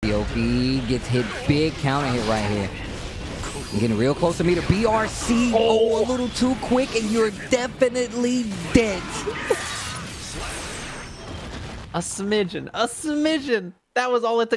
DOP gets hit big counter hit right here. You're getting real close to me to BRC. Oh, a little too quick, and you're definitely dead. A smidgen. That was all it took.